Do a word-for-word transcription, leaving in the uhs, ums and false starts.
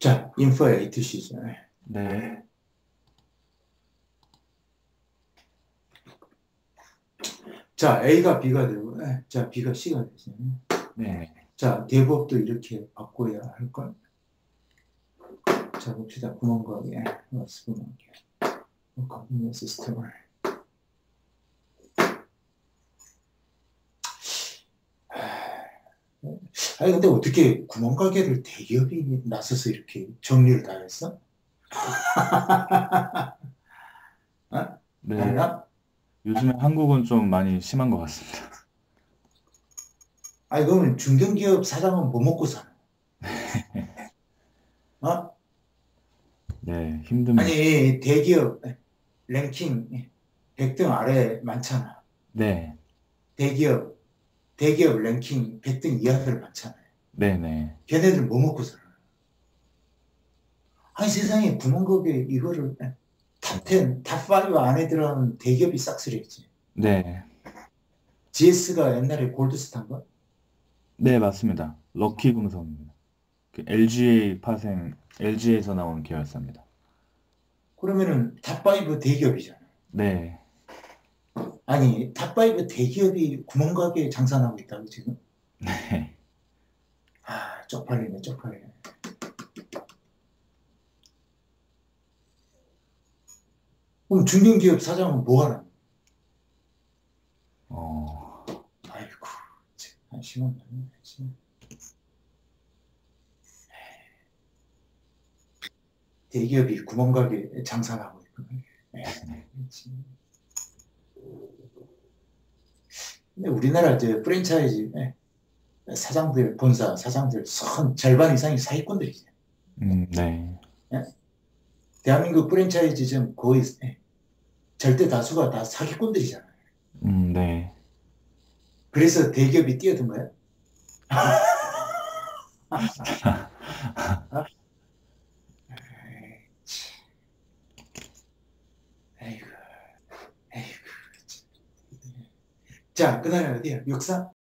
자, 인포 에이 투 C죠. 네, 자, A가 B가 되고, 예, 자, B가 C가 되죠. 네, 자, 대부업도 이렇게 바꿔야 할 걸. 자, 봅시다. 구멍가게. 마스 구멍가게. 컨비니언스 스토어. 아니, 근데 어떻게 구멍가게를 대기업이 나서서 이렇게 정리를 다 했어? 어? 네. 아니나? 요즘에 한국은 좀 많이 심한 것 같습니다. 아니, 그러면 중견기업 사장은 뭐 먹고 사나? 어? 네, 힘듭니다. 아니, 대기업 랭킹 백 등 아래 많잖아. 네, 대기업, 대기업 랭킹 백 등 이하들 많잖아요. 네, 네, 걔네들 뭐 먹고 살아? 아니, 세상에 구멍가게 이거를 탑 텐, 탑 파이브 안에 들어가는 대기업이 싹쓸이했지. 네, 지에스가 옛날에 골드스타인가? 네, 맞습니다. 럭키 금성입니다. 그 엘지에이 파생, 엘지에이에서 나온 계열사입니다. 그러면은 탑 파이브 대기업이잖아. 네, 아니, 탑 파이브 대기업이 구멍가게 장사하고 있다고 지금? 네. 아, 쪽팔리네, 쪽팔리네. 그럼 중견기업 사장은 뭐 하나? 어, 아이고, 참, 한심한 말이네, 참. 대기업이 구멍가게 장사하고 있구나. 에, 참. 근데 우리나라 저 프랜차이즈 에, 사장들, 본사 사장들 선 절반 이상이 사기꾼들이지. 음, 네, 예? 대한민국 프랜차이즈점 거의 예, 절대 다수가 다 사기꾼들이잖아요. 음, 네. 그래서 대기업이 뛰어든 거야. 어? 에이, 참. 에이구, 에이구. 참. 자, 그 다음에 어디야? 역사?